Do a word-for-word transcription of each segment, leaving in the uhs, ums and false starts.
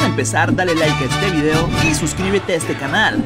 empezar, dale like a este video y suscríbete a este canal.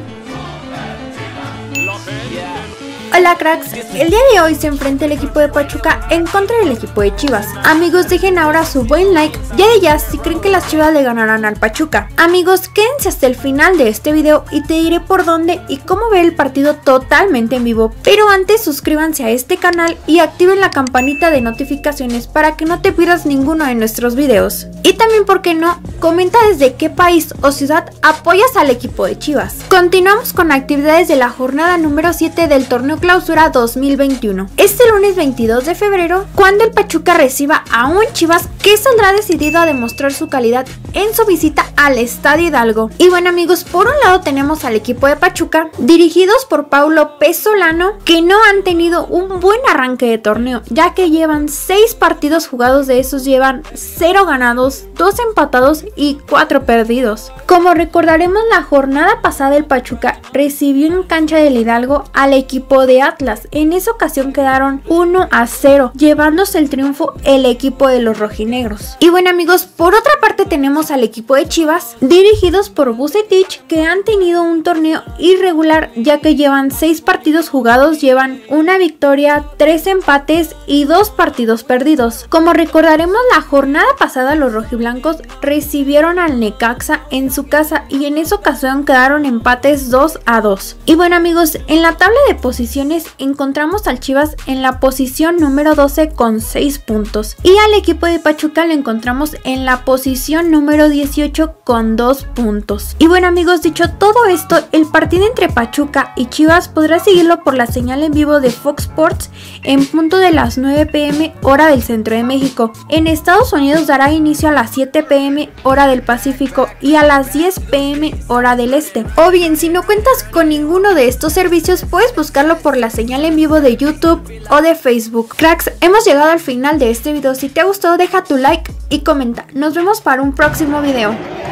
Hola cracks, el día de hoy se enfrenta el equipo de Pachuca en contra del equipo de Chivas. Amigos, dejen ahora su buen like ya de ya si creen que las Chivas le ganarán al Pachuca. Amigos, quédense hasta el final de este video y te diré por dónde y cómo ver el partido totalmente en vivo. Pero antes suscríbanse a este canal y activen la campanita de notificaciones para que no te pierdas ninguno de nuestros videos. Y también, ¿por qué no? Comenta desde qué país o ciudad apoyas al equipo de Chivas. Continuamos con actividades de la jornada número siete del torneo Clausura dos mil veintiuno. Este lunes veintidós de febrero, cuando el Pachuca reciba a un Chivas que saldrá decidido a demostrar su calidad en su visita al Estadio Hidalgo. Y bueno amigos, por un lado tenemos al equipo de Pachuca, dirigidos por Paulo Pesolano, que no han tenido un buen arranque de torneo, ya que llevan seis partidos jugados, de esos llevan cero ganados, dos empatados y cuatro perdidos. Como recordaremos, la jornada pasada el Pachuca recibió en cancha del Hidalgo al equipo de Atlas. En esa ocasión quedaron uno a cero, llevándose el triunfo el equipo de los rojinegros. Y bueno amigos, por otra parte tenemos al equipo de Chivas, dirigidos por Vucetich, que han tenido un torneo irregular, ya que llevan seis partidos jugados, llevan una victoria, tres empates y dos partidos perdidos. Como recordaremos, la jornada pasada los rojiblancos recibieron al Necaxa en su casa y en esa ocasión quedaron empates dos a dos. Y bueno amigos, en la tabla de posiciones encontramos al Chivas en la posición número doce con seis puntos y al equipo de Pachuca lo encontramos en la posición número dieciocho con dos puntos. Y bueno amigos, dicho todo esto, el partido entre Pachuca y Chivas podrás seguirlo por la señal en vivo de Fox Sports en punto de las nueve pe eme hora del centro de México. En Estados Unidos dará inicio a las siete pe eme hora del Pacífico y a las diez pe eme hora del este. O bien, si no cuentas con ninguno de estos servicios, puedes buscarlo por la señal en vivo de YouTube o de Facebook. Cracks, hemos llegado al final de este video. Si te ha gustado, deja tu like y comenta. Nos vemos para un próximo video.